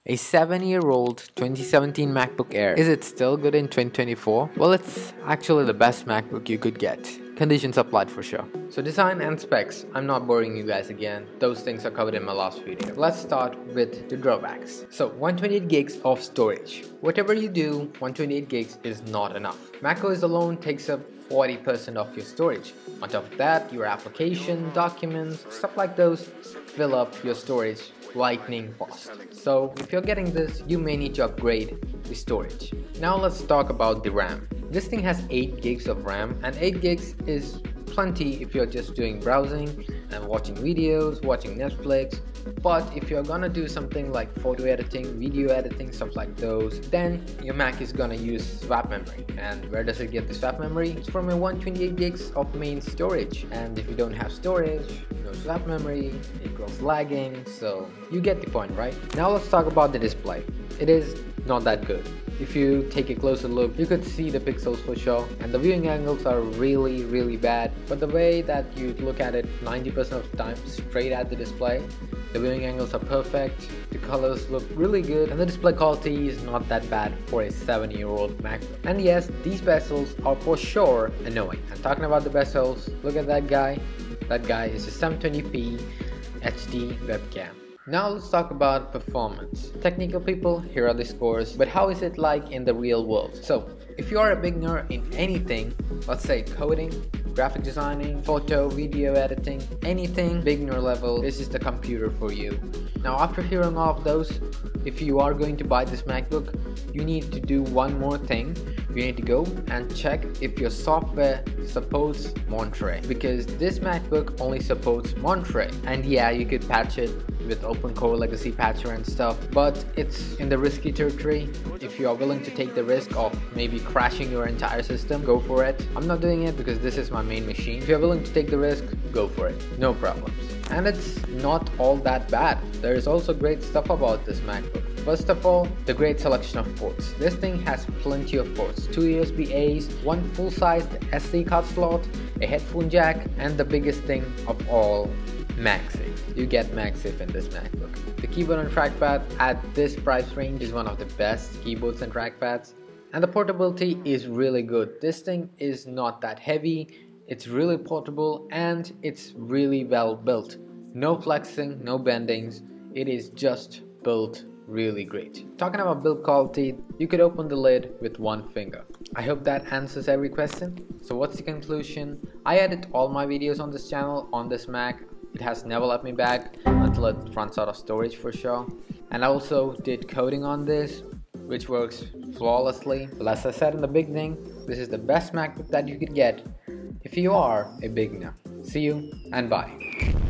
A 7-year-old 2017 MacBook Air. Is it still good in 2024? Well, it's actually the best MacBook you could get. Conditions applied for sure. So design and specs, I'm not boring you guys again. Those things are covered in my last video. Let's start with the drawbacks. So 128 gigs of storage. Whatever you do, 128 gigs is not enough. macOS alone takes up 40% of your storage. On top of that, your application, documents, stuff like those fill up your storage lightning fast. So if you're getting this, you may need to upgrade the storage. Now let's talk about the RAM. This thing has 8 gigs of RAM, and 8 gigs is plenty if you're just doing browsing and watching videos, watching Netflix. But if you're gonna do something like photo editing, video editing, stuff like those, then your Mac is gonna use swap memory. And where does it get the swap memory? It's from a 128 gigs of main storage. And if you don't have storage, no swap memory, equals lagging, so you get the point, right? Now let's talk about the display. It is not that good. If you take a closer look, you could see the pixels for sure, and the viewing angles are really bad. But the way that you look at it 90% of the time straight at the display, the viewing angles are perfect, the colors look really good, and the display quality is not that bad for a 7-year-old MacBook. And yes, these bezels are for sure annoying. And talking about the bezels, look at that guy. That guy is a 720p HD webcam. Now let's talk about performance. Technical people, here are the scores, but how is it like in the real world? So, if you are a beginner in anything, let's say coding, graphic designing, photo, video editing, anything beginner level, this is the computer for you. Now after hearing all of those, if you are going to buy this MacBook, you need to do one more thing. You need to go and check if your software supports Monterey, because this MacBook only supports Monterey. And yeah, you could patch it with Open Core Legacy Patcher and stuff, but it's in the risky territory. If you are willing to take the risk of maybe crashing your entire system, go for it. I'm not doing it because this is my main machine. If you're willing to take the risk, go for it, no problems. And it's not all that bad. There is also great stuff about this MacBook. First of all, the great selection of ports. This thing has plenty of ports. 2 USB A's, 1 full-sized SD card slot, a headphone jack, and the biggest thing of all, MagSafe. You get MagSafe in this MacBook. The keyboard and trackpad at this price range is one of the best keyboards and trackpads. And the portability is really good. This thing is not that heavy, it's really portable, and it's really well built. No flexing, no bendings, it is just built really great. Talking about build quality, you could open the lid with one finger. I hope that answers every question. So what's the conclusion? I edit all my videos on this channel on this Mac. It has never let me back until it runs out of storage for sure. And I also did coding on this, which works flawlessly. But as I said in the beginning, this is the best MacBook that you could get if you are a beginner. See you and bye.